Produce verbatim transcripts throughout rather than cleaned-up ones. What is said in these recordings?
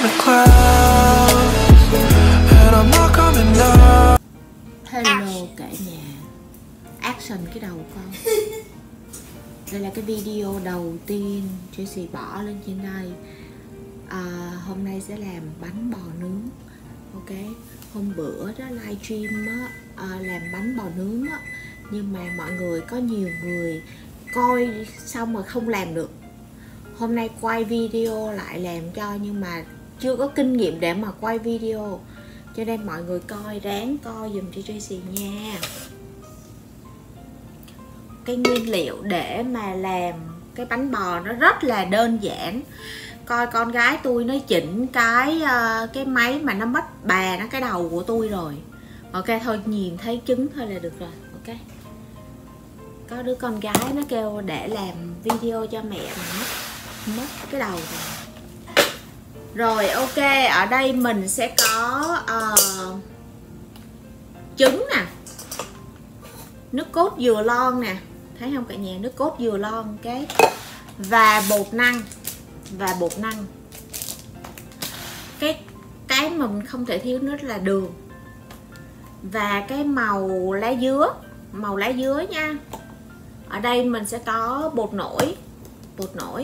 Hello cả nhà. Action cái đầu con. Đây là cái video đầu tiên Tracy bỏ lên trên đây. à, Hôm nay sẽ làm bánh bò nướng. Ok. Hôm bữa đó livestream á, à, làm bánh bò nướng á, nhưng mà mọi người có nhiều người coi xong rồi không làm được. Hôm nay quay video lại làm cho, nhưng mà chưa có kinh nghiệm để mà quay video, cho nên mọi người coi ráng coi dùm cho Tracy nha. Cái nguyên liệu để mà làm cái bánh bò nó rất là đơn giản. Coi con gái tôi nó chỉnh cái cái máy mà nó mất bà nó cái đầu của tôi rồi. Ok, thôi nhìn thấy trứng thôi là được rồi. Ok. Có đứa con gái nó kêu để làm video cho mẹ mà mất mất cái đầu rồi. Rồi ok, ở đây mình sẽ có uh, trứng nè, nước cốt dừa lon nè, thấy không cả nhà, nước cốt dừa lon cái, và bột năng, và bột năng. Cái cái mà mình không thể thiếu nữa là đường, và cái màu lá dứa, màu lá dứa nha. Ở đây mình sẽ có bột nổi, bột nổi,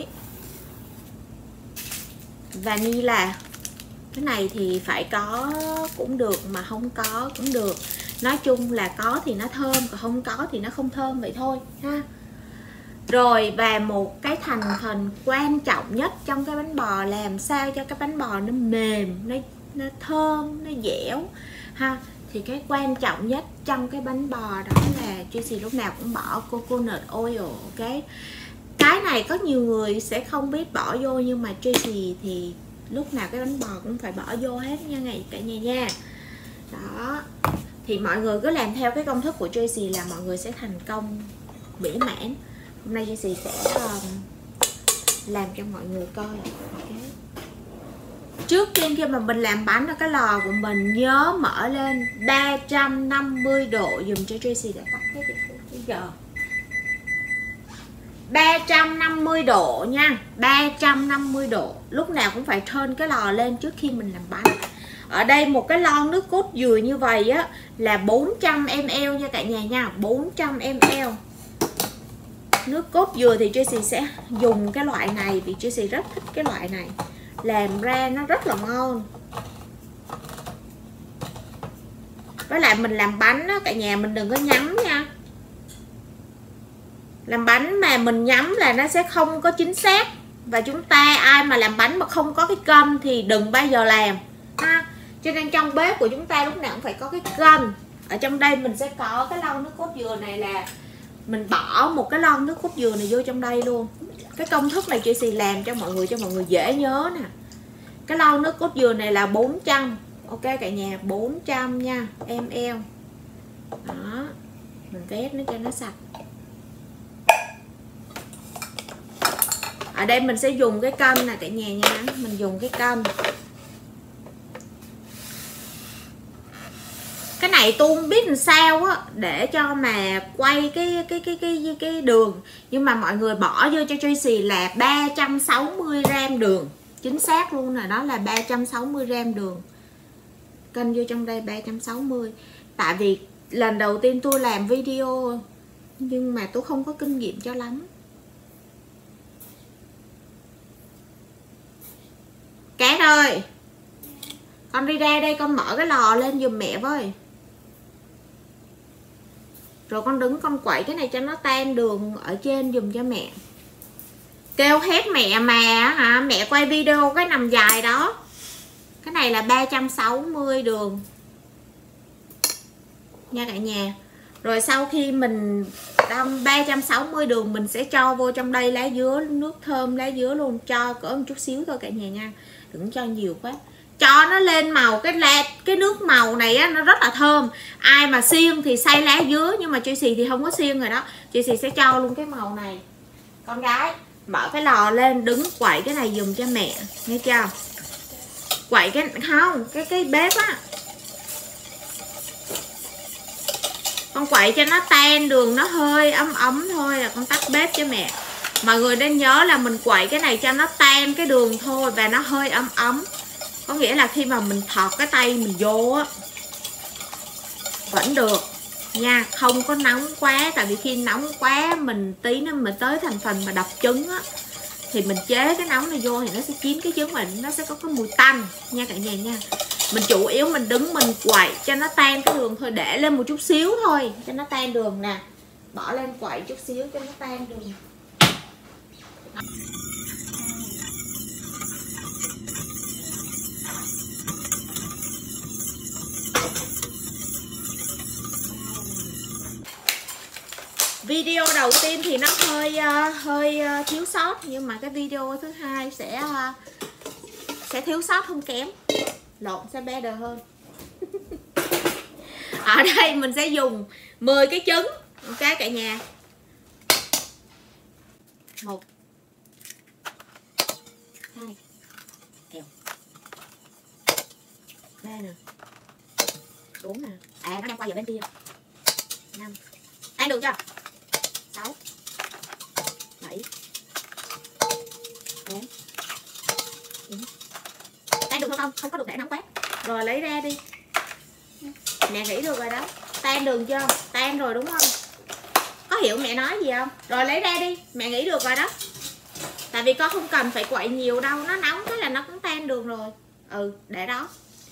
vanilla. Cái này thì phải có cũng được, mà không có cũng được. Nói chung là có thì nó thơm, còn không có thì nó không thơm, vậy thôi ha. Rồi, và một cái thành phần quan trọng nhất trong cái bánh bò, làm sao cho cái bánh bò nó mềm, nó, nó thơm, nó dẻo ha. Thì cái quan trọng nhất trong cái bánh bò đó là Tracy lúc nào cũng bỏ coconut oil. Ok. Cái này có nhiều người sẽ không biết bỏ vô, nhưng mà Tracy thì lúc nào cái bánh bò cũng phải bỏ vô hết nha ngày cả nhà nha. Đó. Thì mọi người cứ làm theo cái công thức của Tracy là mọi người sẽ thành công mỹ mãn. Hôm nay Tracy sẽ um, làm cho mọi người coi. Okay. Trước tiên khi mà mình làm bánh ở cái lò của mình, nhớ mở lên ba trăm năm mươi độ dùm cho Tracy để tắt hết cái giờ. ba trăm năm mươi độ nha, ba trăm năm mươi độ. Lúc nào cũng phải turn cái lò lên trước khi mình làm bánh. Ở đây một cái lon nước cốt dừa như vậy á là bốn trăm mi li lít nha cả nhà nha, bốn trăm mi li lít. Nước cốt dừa thì Tracy sẽ dùng cái loại này vì Tracy rất thích cái loại này. Làm ra nó rất là ngon. Với lại mình làm bánh á cả nhà, mình đừng có nhắm nha. Làm bánh mà mình nhắm là nó sẽ không có chính xác. Và chúng ta ai mà làm bánh mà không có cái cân thì đừng bao giờ làm ha. Cho nên trong bếp của chúng ta lúc nào cũng phải có cái cân. Ở trong đây mình sẽ có cái lon nước cốt dừa này, là mình bỏ một cái lon nước cốt dừa này vô trong đây luôn. Cái công thức này Tracy làm cho mọi người, cho mọi người dễ nhớ nè. Cái lon nước cốt dừa này là bốn trăm. Ok cả nhà, bốn trăm nha, em eo. Đó. Mình vét nó cho nó sạch. Ở đây mình sẽ dùng cái cân nè cả nhà nha, mình dùng cái cân. Cái này tôi không biết làm sao á để cho mà quay cái cái cái cái cái đường, nhưng mà mọi người bỏ vô cho Tracy là ba trăm sáu mươi gam đường. Chính xác luôn rồi, đó là ba trăm sáu mươi gam đường. Cân vô trong đây ba trăm sáu mươi. Tại vì lần đầu tiên tôi làm video nhưng mà tôi không có kinh nghiệm cho lắm. Cát ơi, con đi ra đây con mở cái lò lên giùm mẹ với. Rồi con đứng con quậy cái này cho nó tan đường ở trên giùm cho mẹ. Kêu hết mẹ mà hả, mẹ quay video cái nằm dài đó. Cái này là ba trăm sáu mươi đường nha cả nhà. Rồi sau khi mình đong ba trăm sáu mươi đường, mình sẽ cho vô trong đây lá dứa, nước thơm lá dứa luôn. Cho cỡ một chút xíu thôi cả nhà nha, đừng cho nhiều quá. Cho nó lên màu, cái lá, cái nước màu này á, nó rất là thơm. Ai mà xiên thì xay lá dứa, nhưng mà Tracy thì không có xiên rồi đó. Tracy sẽ cho luôn cái màu này. Con gái mở cái lò lên, đứng quậy cái này dùng cho mẹ, nghe chưa? Quậy cái không, cái cái bếp á, con quậy cho nó tan đường, nó hơi ấm ấm thôi là con tắt bếp cho mẹ. Mọi người nên nhớ là mình quậy cái này cho nó tan cái đường thôi, và nó hơi ấm ấm Có nghĩa là khi mà mình thọt cái tay mình vô á vẫn được nha, không có nóng quá. Tại vì khi nóng quá mình tí nữa mình tới thành phần mà đập trứng á thì mình chế cái nóng này vô thì nó sẽ chín cái trứng, mà nó sẽ có cái mùi tanh nha cả nhà nha. Mình chủ yếu mình đứng mình quậy cho nó tan cái đường thôi, để lên một chút xíu thôi cho nó tan đường nè, bỏ lên quậy chút xíu cho nó tan đường. Video đầu tiên thì nó hơi uh, hơi uh, thiếu sót, nhưng mà cái video thứ hai sẽ uh, sẽ thiếu sót không kém, lộn sẽ better hơn. Ở đây mình sẽ dùng mười cái trứng, ok cả nhà. Một, hai, kèo, ba nè, bốn nè, à nó đang quay ở bên kia, năm, ăn được chưa? Sáu, bảy, tám, chín. Tan được không? Không có được để nóng quá. Rồi lấy ra đi. Mẹ nghĩ được rồi đó. Tan đường chưa? Tan rồi đúng không? Có hiểu mẹ nói gì không? Rồi lấy ra đi. Mẹ nghĩ được rồi đó. Tại vì con không cần phải quậy nhiều đâu. Nó nóng cái là nó cũng tan đường rồi. Ừ, để đó.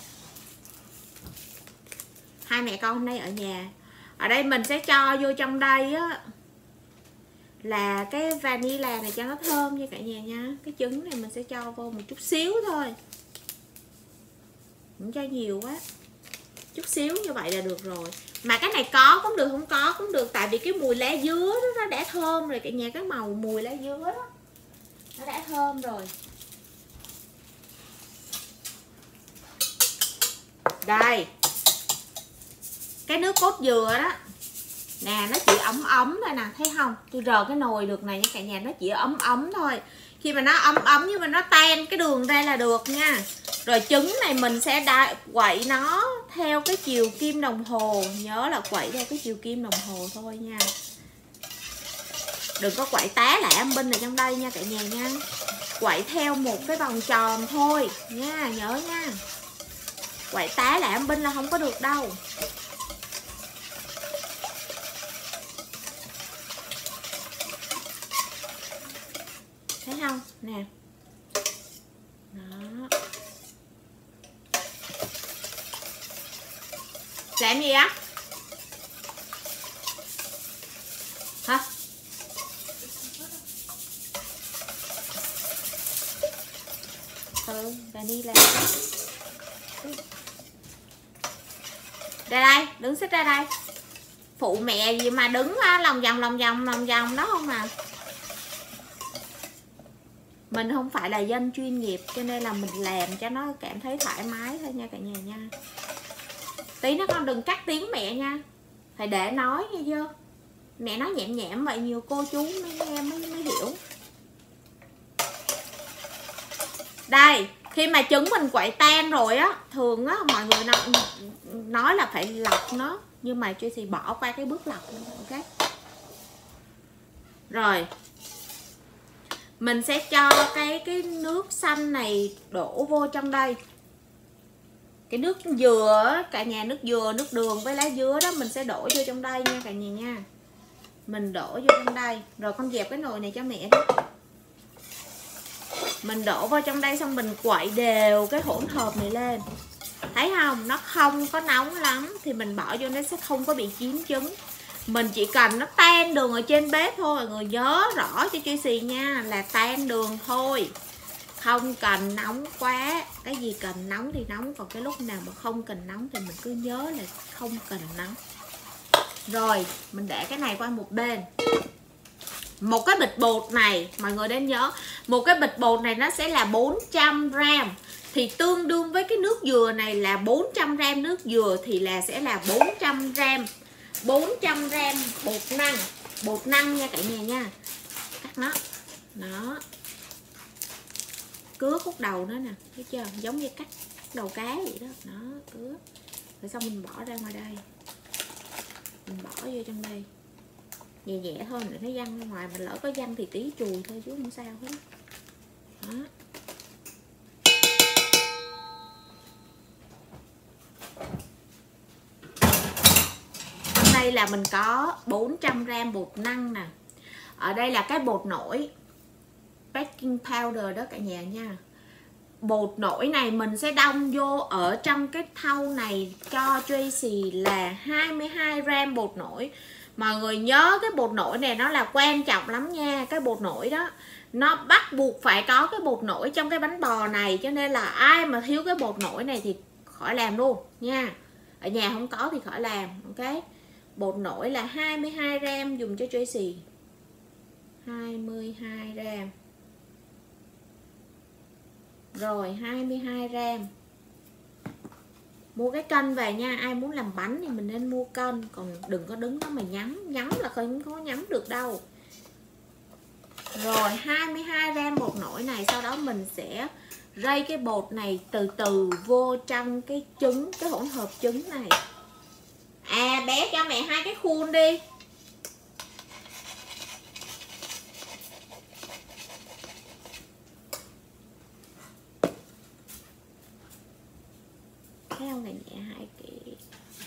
Hai mẹ con hôm nay ở nhà. Ở đây mình sẽ cho vô trong đây á là cái vanilla này cho nó thơm nha cả nhà nha. Cái trứng này mình sẽ cho vô một chút xíu thôi, không cho nhiều quá, chút xíu như vậy là được rồi. Mà cái này có cũng được, không có cũng được, tại vì cái mùi lá dứa đó nó đã thơm rồi cả nhà. Cái màu mùi lá dứa đó nó đã thơm rồi. Đây, cái nước cốt dừa đó nè, nó chỉ ấm ấm thôi nè, thấy không? Tôi rờ cái nồi được này nha cả nhà, nó chỉ ấm ấm thôi. Khi mà nó ấm ấm nhưng mà nó tan cái đường ra là được nha. Rồi trứng này mình sẽ đa, quậy nó theo cái chiều kim đồng hồ. Nhớ là quậy theo cái chiều kim đồng hồ thôi nha. Đừng có quậy tá lại âm binh ở trong đây nha cả nhà nha. Quậy theo một cái vòng tròn thôi nha, nhớ nha. Quậy tá lại âm binh là không có được đâu. Thấy không? Nè. Đó. Làm gì á? Hả? Ừ, vanilla. Ra đây, đứng xích ra đây. Phụ mẹ gì mà đứng lòng vòng lòng vòng lòng vòng đó không à. Mình không phải là dân chuyên nghiệp cho nên là mình làm cho nó cảm thấy thoải mái thôi nha cả nhà nha. Tí nó con đừng cắt tiếng mẹ nha, phải để nói nghe chưa. Mẹ nói nhẹm nhẹm vậy nhiều cô chú mới nghe mới, mới hiểu. Đây, khi mà trứng mình quậy tan rồi á, thường á mọi người nói, nói là phải lọc nó, nhưng mà Tracy bỏ qua cái bước lọc luôn, ok. Rồi mình sẽ cho cái cái nước xanh này đổ vô trong đây. Cái nước dừa cả nhà, nước dừa, nước đường với lá dứa đó mình sẽ đổ vô trong đây nha cả nhà nha. Mình đổ vô trong đây. Rồi con dẹp cái nồi này cho mẹ đi. Mình đổ vào trong đây xong mình quậy đều cái hỗn hợp này lên. Thấy không? Nó không có nóng lắm thì mình bỏ vô nó sẽ không có bị chín trứng. Mình chỉ cần nó tan đường ở trên bếp thôi. Mọi người nhớ rõ cho Tracy nha, là tan đường thôi, không cần nóng quá. Cái gì cần nóng thì nóng, còn cái lúc nào mà không cần nóng thì mình cứ nhớ là không cần nóng. Rồi mình để cái này qua một bên. Một cái bịch bột này mọi người nên nhớ, một cái bịch bột này nó sẽ là bốn trăm gram, thì tương đương với cái nước dừa này là bốn trăm gram nước dừa thì là sẽ là bốn trăm gram bốn trăm gram bột năng. Bột năng nha cả nhà nha. Cắt nó. Đó. Cứa khúc đầu nó nè, thấy chưa? Giống như cắt đầu cá vậy đó. Đó, cứa. Rồi xong mình bỏ ra ngoài đây. Mình bỏ vô trong đây. Nhẹ nhẹ thôi, để nó văng ra ngoài, mà lỡ có văng thì tí chùi thôi chứ không sao hết. Đó. đây là mình có bốn trăm gam bột năng nè. Ở đây là cái bột nổi baking powder đó cả nhà nha. Bột nổi này mình sẽ đong vô ở trong cái thau này cho Tracy là hai mươi hai gam bột nổi. Mọi người nhớ cái bột nổi này nó là quan trọng lắm nha. Cái bột nổi đó nó bắt buộc phải có cái bột nổi trong cái bánh bò này, cho nên là ai mà thiếu cái bột nổi này thì khỏi làm luôn nha. Ở nhà không có thì khỏi làm. Ok, bột nổi là hai mươi hai gam dùng cho Tracy. Hai mươi hai gam. Rồi hai mươi hai gam. Mua cái cân về nha. Ai muốn làm bánh thì mình nên mua cân, còn đừng có đứng đó mà nhắm. Nhắm là không có nhắm được đâu. Rồi hai mươi hai gam bột nổi này. Sau đó mình sẽ rây cái bột này từ từ vô trong cái trứng, cái hỗn hợp trứng này. À bé cho mẹ hai cái khuôn đi. Thấy không này, nhẹ hai cái.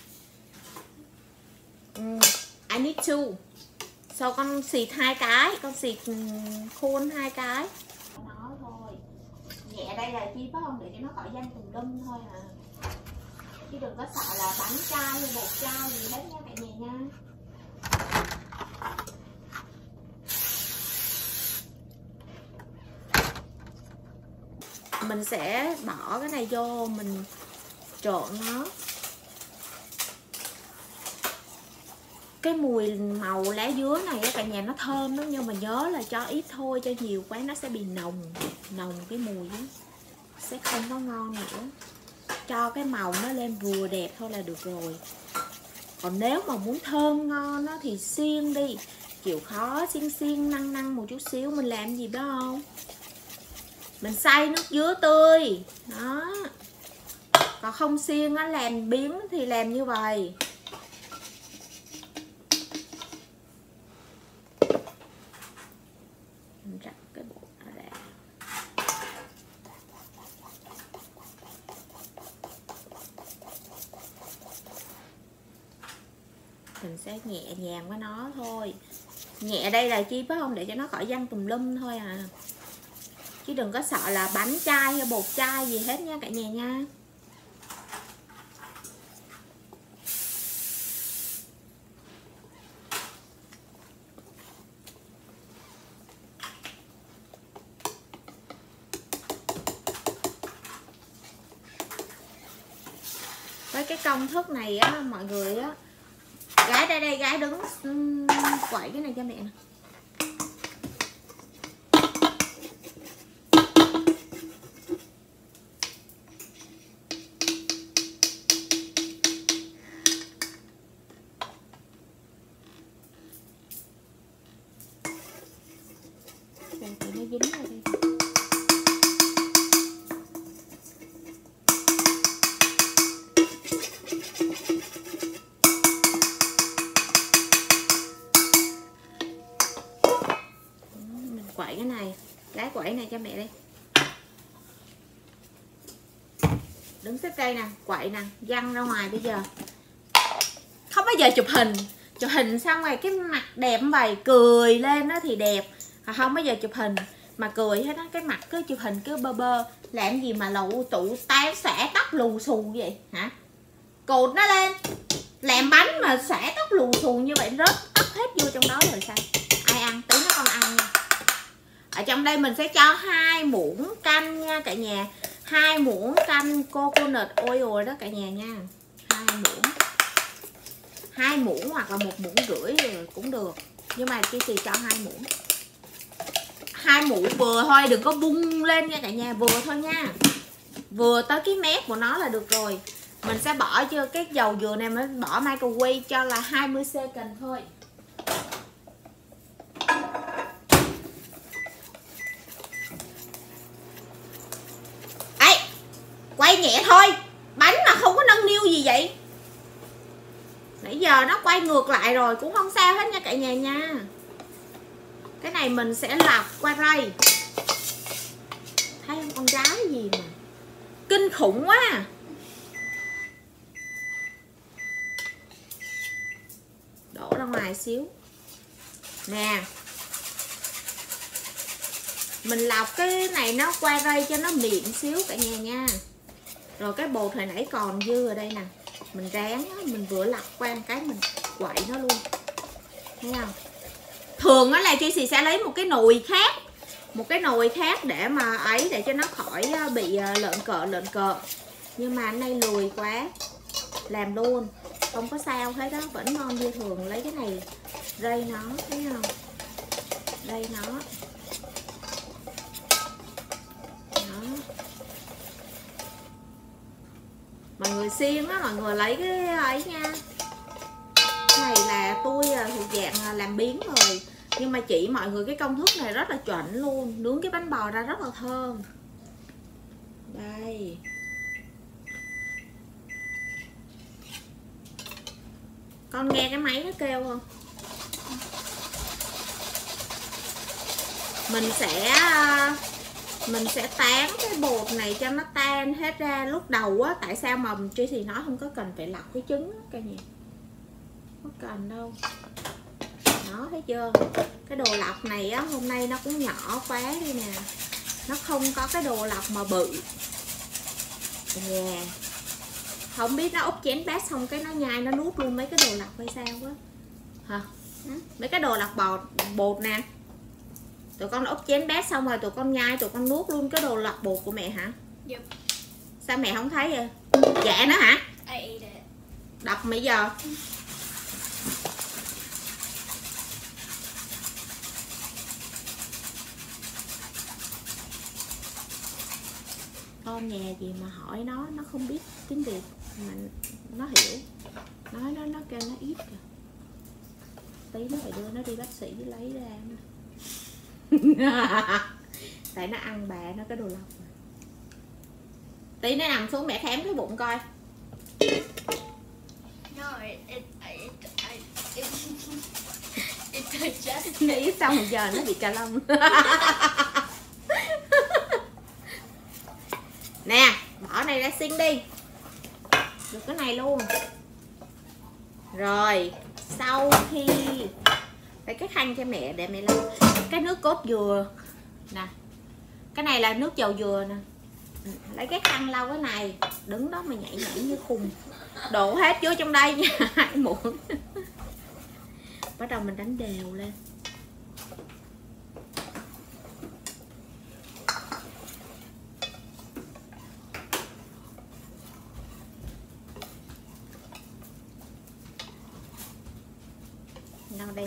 Mm, I need two. Sau con xịt hai cái, con xịt khuôn hai cái. Nó thôi. Nhẹ đây là chi phải không, để cho nó khỏi danh tùm lum thôi à. Chứ đừng có sợ là bánh chai hay bột chai gì hết nha cả nhà nha. Mình sẽ bỏ cái này vô, mình trộn nó. Cái mùi màu lá dứa này cả nhà nó thơm lắm, nhưng mà nhớ là cho ít thôi, cho nhiều quá nó sẽ bị nồng nồng cái mùi đó, sẽ không có ngon nữa. Cho cái màu nó lên vừa đẹp thôi là được rồi. Còn nếu mà muốn thơm ngon đó thì xiên đi, chịu khó xiên xiên năng năng một chút xíu. Mình làm gì biết không, mình xay nước dứa tươi đó. Còn không xiên á, làm biến thì làm như vậy. Mình rắc cái bột nó ra. Mình sẽ nhẹ nhàng với nó thôi. Nhẹ đây là chi phải không, để cho nó khỏi văng tùm lum thôi à. Chứ đừng có sợ là bánh chai hay bột chai gì hết nha cả nhà nha. Với cái công thức này á mọi người á, gái đây đây gái đứng quậy cái này cho mẹ nè. Nó dính vào đây. Mình quậy cái này, cái quậy này cho mẹ đi. Đứng xếp cây nè, quậy nè, văng ra ngoài bây giờ. Không bao giờ chụp hình, chụp hình xong rồi cái mặt đẹp vậy, cười lên đó thì đẹp. Không bao giờ chụp hình mà cười hết á, cái mặt cứ chụp hình cứ bơ bơ, làm gì mà lụ tụ tán xẻ tóc lù xù vậy hả? Cột nó lên, làm bánh mà xẻ tóc lù xù như vậy, rớt tóc hết vô trong đó rồi sao? Ai ăn, tí nó con ăn nha. Ở trong đây mình sẽ cho hai muỗng canh nha cả nhà, hai muỗng canh coconut oil đó cả nhà nha, hai muỗng, hai muỗng hoặc là một muỗng rưỡi rồi cũng được, nhưng mà Tracy cho hai muỗng. Hai muỗng vừa thôi, đừng có bung lên nha cả nhà, vừa thôi nha, vừa tới cái mép của nó là được rồi. Mình sẽ bỏ cho cái dầu dừa này, mình bỏ microwave cho là hai mươi second thôi. Ấy, quay nhẹ thôi, bánh mà không có nâng niu gì vậy. Nãy giờ nó quay ngược lại rồi cũng không sao hết nha cả nhà nha. Cái này mình sẽ lọc qua đây. Thấy không, con gái gì mà kinh khủng quá. ngoài xíu nè. Mình lọc cái này nó qua đây cho nó mịn xíu cả nhà nha. Rồi cái bột hồi nãy còn dư ở đây nè, mình ráng mình vừa lọc qua một cái mình quậy nó luôn, thấy không? Thường á là Tracy sẽ lấy một cái nồi khác, một cái nồi khác để mà ấy, để cho nó khỏi bị lợn cợ lợn cợ. Nhưng mà anh nay lười quá, làm luôn không có sao hết đó, vẫn ngon như thường. Lấy cái này rây nó, thấy không? Rây nó đó. Mọi người xiên á, mọi người lấy cái ấy nha. Cái này là tôi thuộc dạng làm biến rồi, nhưng mà chỉ mọi người cái công thức này rất là chuẩn luôn. Nướng cái bánh bò ra rất là thơm. Đây. Con nghe cái máy nó kêu không? Mình sẽ mình sẽ tán cái bột này cho nó tan hết ra. Lúc đầu á, tại sao mà Tracy nói không có cần phải lọc cái trứng á cả nhà, không cần đâu. Đó, thấy chưa? Cái đồ lọc này á, hôm nay nó cũng nhỏ quá đi nè, nó không có cái đồ lọc mà bự. Yeah. Không biết nó úp chén bát xong cái nó nhai nó nuốt luôn mấy cái đồ lọc hay sao quá hả? Mấy cái đồ lọc bột bột nè, tụi con úp chén bát xong rồi tụi con nhai, tụi con nuốt luôn cái đồ lọc bột của mẹ hả? Yep. Sao mẹ không thấy vậy? Dạ nó hả? Đập mấy giờ? Con nhà gì mà hỏi nó, nó không biết tiếng Việt mà nó hiểu. Nói nó nó kêu nó ít kìa. Tí nó phải đưa nó đi bác sĩ lấy ra. Tại nó ăn bà nó cái đồ lọc. Tí nó nằm xuống mẹ khám cái bụng coi. No, it, it, it, it, it, it just... Nghĩ xong một giờ nó bị cà lông. Nè, bỏ này ra xin đi. Được cái này luôn. Rồi, sau khi lấy cái khăn cho mẹ để mẹ lau cái nước cốt dừa nè. Cái này là nước dầu dừa nè. Lấy cái khăn lau cái này, đứng đó mà nhảy nhảy như khùng. Đổ hết vô trong đây nha, hai muỗng. Bắt đầu mình đánh đều lên. Đâu đây.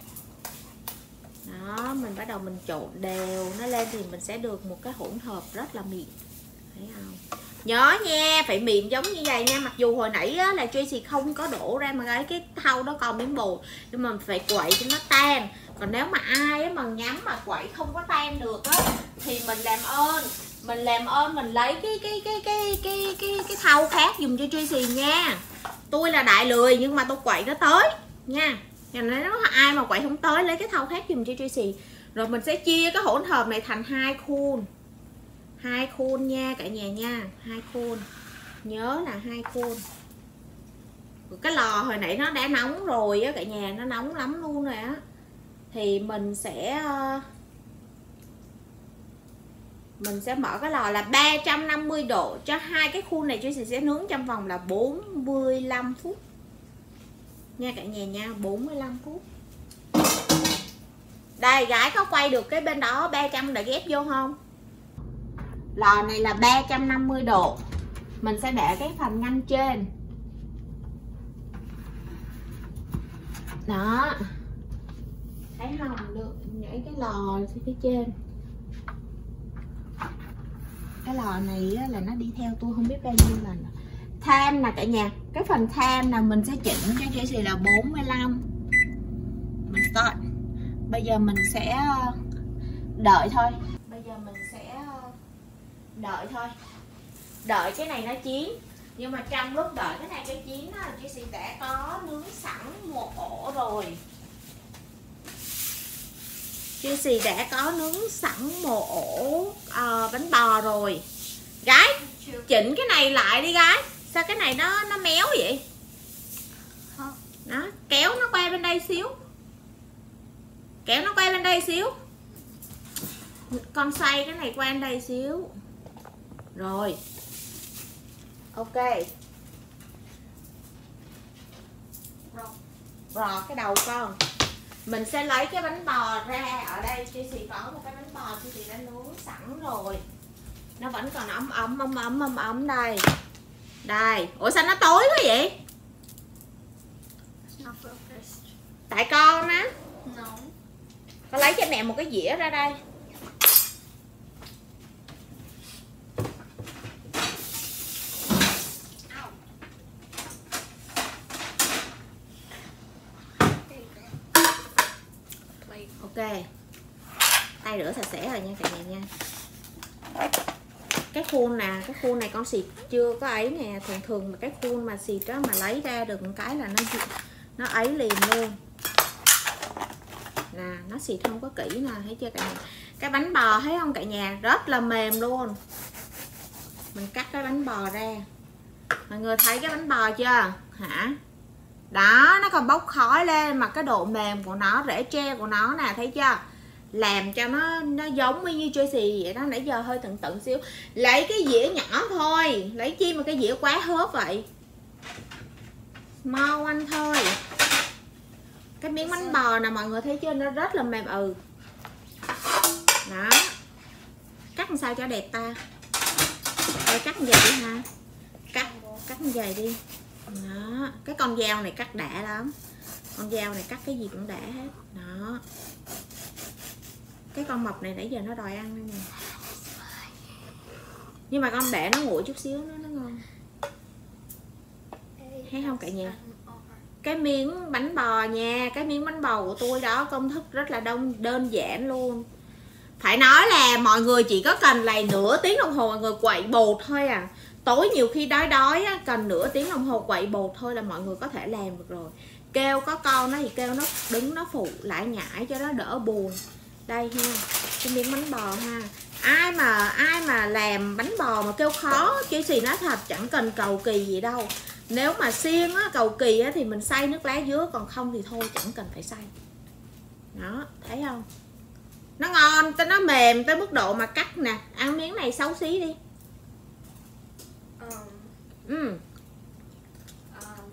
Đó, mình bắt đầu mình trộn đều nó lên thì mình sẽ được một cái hỗn hợp rất là mịn. Thấy không? Nhớ nha, phải mịn giống như vậy nha. Mặc dù hồi nãy á, là Tracy không có đổ ra mà cái cái thau đó còn miếng bột, nhưng mà mình phải quậy cho nó tan. Còn nếu mà ai á, mà nhắm mà quậy không có tan được á, thì mình làm ơn mình làm ơn mình lấy cái cái cái cái cái cái cái thau khác dùng cho Tracy nha. Tôi là đại lười nhưng mà tôi quậy nó tới nha. Nên nếu ai mà quậy không tới, lấy cái thau khác dùng cho Tracy. Rồi mình sẽ chia cái hỗn hợp này thành hai khuôn. Hai khuôn nha cả nhà nha, hai khuôn. Nhớ là hai khuôn. Cái lò hồi nãy nó đã nóng rồi á cả nhà, nó nóng lắm luôn rồi á. Thì mình sẽ mình sẽ mở cái lò là ba trăm năm mươi độ cho hai cái khuôn này. Tracy sẽ nướng trong vòng là bốn mươi lăm phút nha cả nhà nha, bốn mươi lăm phút. Đây gái có quay được cái bên đó ba trăm để ghép vô không? Lò này là ba trăm năm mươi độ. Mình sẽ để cái phần ngăn trên. Đó. Thấy không? Được nhảy cái lò phía trên. Cái lò này là nó đi theo tôi không biết bao nhiêu lần. Tham nè cả nhà. Cái phần tham là mình sẽ chỉnh cho Tracy là bốn mươi lăm. Mình start. Bây giờ mình sẽ đợi thôi. Bây giờ mình sẽ đợi thôi. Đợi cái này nó chín. Nhưng mà trong lúc đợi cái này cái chín á, Tracy đã có nướng sẵn một ổ rồi. Tracy đã có nướng sẵn một ổ uh, bánh bò rồi. Gái, chỉnh cái này lại đi gái. Sao cái này nó nó méo vậy? Đó, Kéo nó qua bên đây xíu, kéo nó qua bên đây xíu, con xoay cái này qua bên đây xíu. Rồi ok, rò cái đầu con. Mình sẽ lấy cái bánh bò ra. Ở đây Tracy có một cái bánh bò Tracy đã nướng sẵn rồi, nó vẫn còn ấm ấm ấm ấm ấm ấm đây. Đây, ủa sao nó tối quá vậy? Tại con á. No. Con lấy cho mẹ một cái dĩa ra đây. Ok, tay rửa sạch sẽ rồi nha cả nhà nha. Cái khuôn nè, cái khuôn này con xịt chưa có ấy nè. Thường thường mà cái khuôn mà xịt đó mà lấy ra được một cái là nó nó ấy liền luôn nè, nó xịt không có kỹ nè, thấy chưa cả nhà. Cái bánh bò thấy không cả nhà, rất là mềm luôn. Mình cắt cái bánh bò ra, mọi người thấy cái bánh bò chưa hả? Đó, nó còn bốc khói lên, mà cái độ mềm của nó, rễ tre của nó nè, thấy chưa? Làm cho nó nó giống như Tracy vậy đó. Nãy giờ hơi tận tận xíu. Lấy cái dĩa nhỏ thôi, lấy chi mà cái dĩa quá hớp vậy. Mau anh thôi. Cái miếng bánh bò nè mọi người thấy chưa, nó rất là mềm. Ừ đó, cắt làm sao cho đẹp ta. Rồi cắt như vậy đi ha, cắt cắt như vậy đi đó. Cái con dao này cắt đã lắm, con dao này cắt cái gì cũng đã hết đó. Cái con mập này nãy giờ nó đòi ăn đây nè, nhưng mà con để nó nguội chút xíu nó nó ngon, thấy không cả nhà? Cái miếng bánh bò nha, cái miếng bánh bò của tôi đó, công thức rất là đông đơn giản luôn. Phải nói là mọi người chỉ có cần là nửa tiếng đồng hồ mọi người quậy bột thôi à. Tối nhiều khi đói đói á, cần nửa tiếng đồng hồ quậy bột thôi là mọi người có thể làm được rồi. Kêu có con nó thì kêu nó đứng nó phụ lại nhảy cho nó đỡ buồn. Đây ha, cái miếng bánh bò ha. Ai mà ai mà làm bánh bò mà kêu khó, chứ gì nói thật chẳng cần cầu kỳ gì đâu. Nếu mà xiên á, cầu kỳ á, thì mình xay nước lá dứa, còn không thì thôi chẳng cần phải xay. Đó, thấy không? Nó ngon, nó mềm tới mức độ mà cắt nè. Ăn miếng này xấu xí đi. Um, Ừ. um,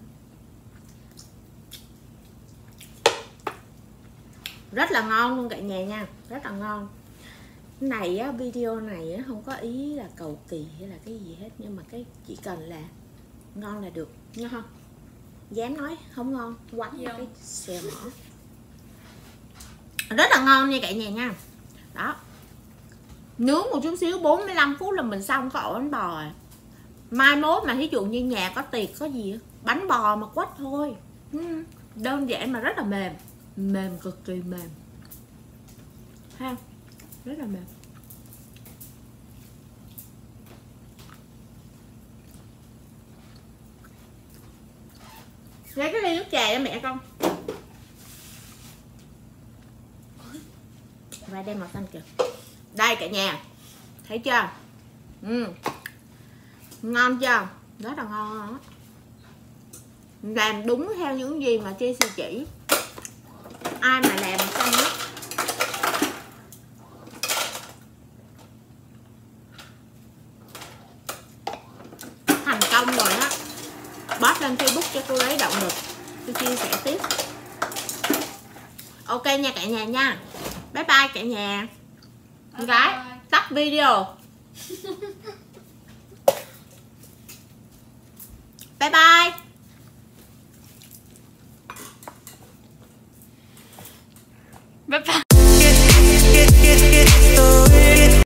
Rất là ngon luôn cả nhà nha, rất là ngon. Cái này á, video này á, không có ý là cầu kỳ hay là cái gì hết, nhưng mà cái chỉ cần là ngon là được nha. Không dám nói không ngon quánh yeah. Cái xè mỏ rất là ngon nha cả nhà nha. Đó, nướng một chút xíu bốn mươi lăm phút là mình xong có ổ bánh bò à. Mai mốt mà thí dụ như nhà có tiệc có gì á, bánh bò mà quất thôi, đơn giản mà rất là mềm, mềm cực kỳ mềm ha, rất là mềm. Lấy cái ly nước trà cho mẹ con. Và đem màu xanh kìa. Đây cả nhà, thấy chưa? Ừ. Ngon chưa? Rất là ngon đó. Làm đúng theo những gì mà Tracy chỉ. Ai mà làm xong đó thành công rồi á, post lên Facebook cho tôi lấy động lực tôi chia sẻ tiếp. Ok nha cả nhà nha. Bye bye cả nhà. Con gái tắt video. Bye bye. bye bye.